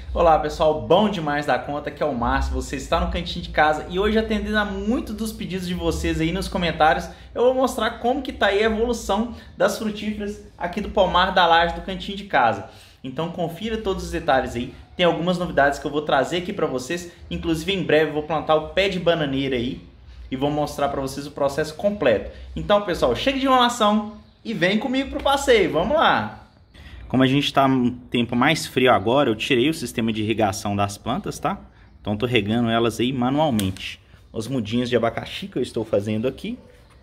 Olá pessoal, bom demais da conta, que é o Márcio, você está no Cantinho de Casa e hoje, atendendo a muitos dos pedidos de vocês aí nos comentários, eu vou mostrar como que tá aí a evolução das frutíferas aqui do pomar da laje do Cantinho de Casa. Então confira todos os detalhes aí, tem algumas novidades que eu vou trazer aqui para vocês, inclusive em breve eu vou plantar o pé de bananeira aí e vou mostrar para vocês o processo completo. Então pessoal, chega de enrolação e vem comigo pro passeio, vamos lá! Como a gente está num tempo mais frio agora, eu tirei o sistema de irrigação das plantas, tá? Então estou regando elas aí manualmente. Os mudinhos de abacaxi que eu estou fazendo aqui.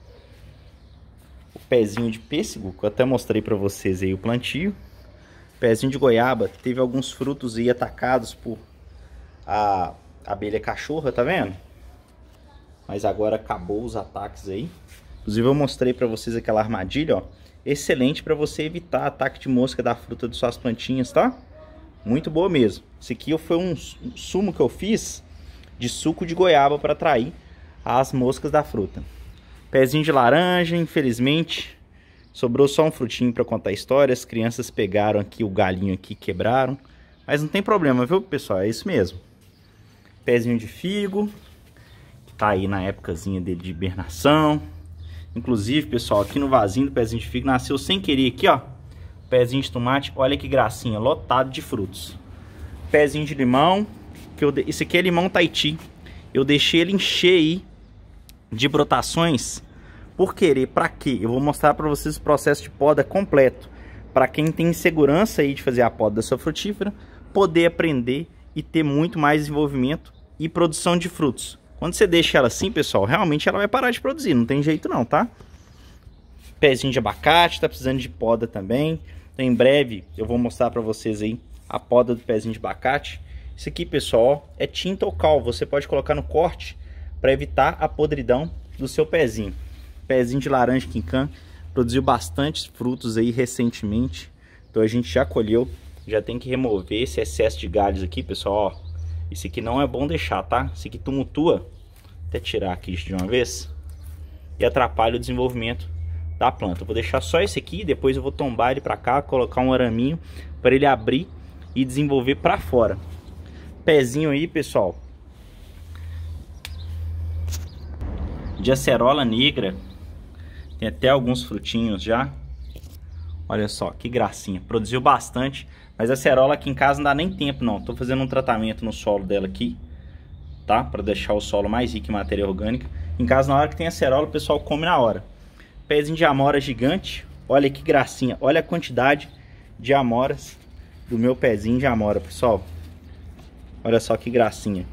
O pezinho de pêssego, que eu até mostrei para vocês aí o plantio. O pezinho de goiaba, teve alguns frutos aí atacados por a abelha cachorra, tá vendo? Mas agora acabou os ataques aí. Inclusive eu mostrei para vocês aquela armadilha, ó. Excelente para você evitar ataque de mosca da fruta de suas plantinhas, tá? Muito boa mesmo. Esse aqui foi um sumo que eu fiz de suco de goiaba para atrair as moscas da fruta. Pezinho de laranja, infelizmente, sobrou só um frutinho para contar a história. As crianças pegaram aqui o galinho aqui, quebraram. Mas não tem problema, viu, pessoal? É isso mesmo. Pezinho de figo, que tá aí na épocazinha dele de hibernação. Inclusive, pessoal, aqui no vasinho do pezinho de figo nasceu sem querer aqui, ó. Pezinho de tomate, olha que gracinha, lotado de frutos. Pezinho de limão, esse aqui é limão Tahiti. Eu deixei ele encher aí de brotações por querer. Pra quê? Eu vou mostrar pra vocês o processo de poda completo. Pra quem tem insegurança aí de fazer a poda da sua frutífera, poder aprender e ter muito mais desenvolvimento e produção de frutos. Quando você deixa ela assim, pessoal, realmente ela vai parar de produzir, não tem jeito não, tá? Pezinho de abacate, tá precisando de poda também. Então, em breve eu vou mostrar pra vocês aí a poda do pezinho de abacate. Isso aqui, pessoal, é tinta ou cal. Você pode colocar no corte para evitar a podridão do seu pezinho. Pezinho de laranja quincan, produziu bastante frutos aí recentemente. Então a gente já colheu, já tem que remover esse excesso de galhos aqui, pessoal, ó. Esse aqui não é bom deixar, tá? Esse aqui tumultua, até tirar aqui de uma vez, e atrapalha o desenvolvimento da planta. Eu vou deixar só esse aqui, depois eu vou tombar ele pra cá, colocar um araminho para ele abrir e desenvolver pra fora. Pezinho aí, pessoal, de acerola negra, tem até alguns frutinhos já. Olha só, que gracinha, produziu bastante. Mas a acerola aqui em casa não dá nem tempo não. Tô fazendo um tratamento no solo dela aqui, tá? Para deixar o solo mais rico em matéria orgânica. Em casa, na hora que tem acerola, o pessoal come na hora. Pezinho de amora gigante. Olha que gracinha. Olha a quantidade de amoras do meu pezinho de amora, pessoal. Olha só que gracinha.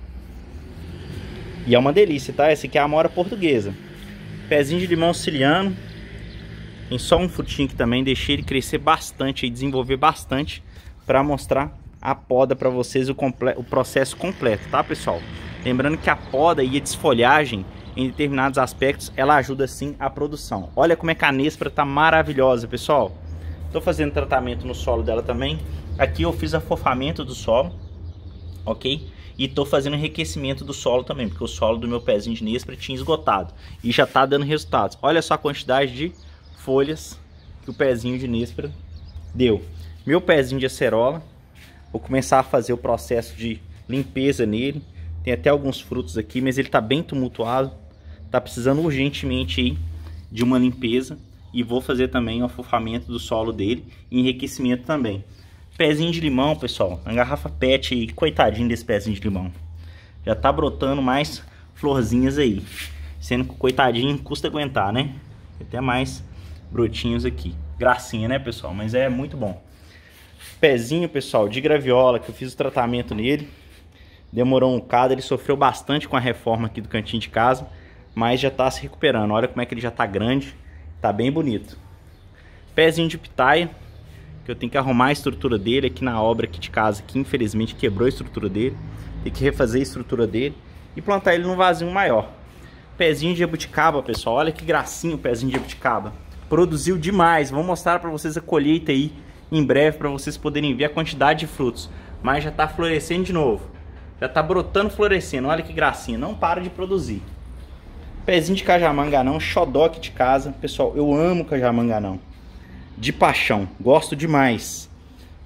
E é uma delícia, tá? Essa aqui é a amora portuguesa. Pezinho de limão siciliano. Tem só um frutinho aqui também. Deixei ele crescer bastante e desenvolver bastante, para mostrar a poda para vocês, o processo completo, tá, pessoal? Lembrando que a poda e a desfolhagem, em determinados aspectos, ela ajuda sim a produção. Olha como é que a néspera tá maravilhosa, pessoal. Tô fazendo tratamento no solo dela também. Aqui eu fiz afofamento do solo, ok? E tô fazendo enriquecimento do solo também, porque o solo do meu pezinho de néspera tinha esgotado. E já tá dando resultados. Olha só a quantidade de folhas que o pezinho de néspera deu. Meu pezinho de acerola, vou começar a fazer o processo de limpeza nele. Tem até alguns frutos aqui, mas ele tá bem tumultuado. Tá precisando urgentemente aí de uma limpeza. E vou fazer também o afofamento do solo dele e enriquecimento também. Pezinho de limão, pessoal, uma garrafa PET aí, coitadinho desse pezinho de limão. Já tá brotando mais florzinhas aí. Sendo que coitadinho custa aguentar, né? Tem até mais brotinhos aqui. Gracinha, né, pessoal? Mas é muito bom. Pezinho, pessoal, de graviola, que eu fiz o tratamento nele. Demorou um bocado, ele sofreu bastante com a reforma aqui do Cantinho de Casa, mas já tá se recuperando. Olha como é que ele já tá grande, tá bem bonito. Pezinho de pitaia, que eu tenho que arrumar a estrutura dele aqui na obra aqui de casa, que infelizmente quebrou a estrutura dele. Tem que refazer a estrutura dele e plantar ele num vasinho maior. Pezinho de jabuticaba, pessoal, olha que gracinha o pezinho de jabuticaba. Produziu demais, vou mostrar pra vocês a colheita aí em breve, para vocês poderem ver a quantidade de frutos. Mas já está florescendo de novo. Já está brotando, florescendo. Olha que gracinha. Não para de produzir. Pezinho de cajamanganão, xodó aqui de casa. Pessoal, eu amo cajamanganão. De paixão. Gosto demais.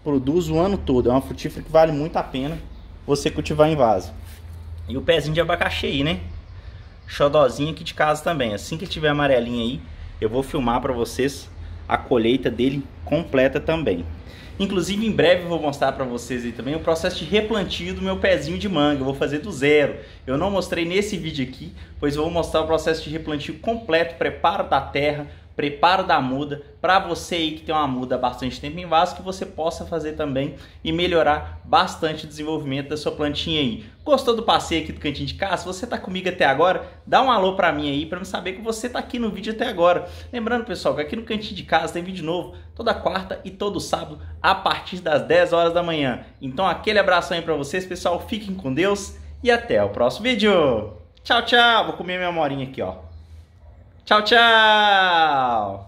produz o ano todo. É uma frutífera que vale muito a pena você cultivar em vaso. E o pezinho de abacaxi aí, né? Xodózinho aqui de casa também. Assim que tiver amarelinho aí, eu vou filmar para vocês a colheita dele completa também. Inclusive, em breve eu vou mostrar para vocês aí também o processo de replantio do meu pezinho de manga. Eu vou fazer do zero. Eu não mostrei nesse vídeo aqui, pois eu vou mostrar o processo de replantio completo, preparo da terra, preparo da muda, para você aí que tem uma muda há bastante tempo em vaso, que você possa fazer também e melhorar bastante o desenvolvimento da sua plantinha aí. Gostou do passeio aqui do Cantinho de Casa? Se você tá comigo até agora, dá um alô para mim aí, para eu saber que você tá aqui no vídeo até agora. Lembrando, pessoal, que aqui no Cantinho de Casa tem vídeo novo toda quarta e todo sábado a partir das 10 horas da manhã. Então aquele abraço aí para vocês, pessoal, fiquem com Deus e até o próximo vídeo. Tchau, tchau. Vou comer minha morinha aqui, ó. Tchau, tchau!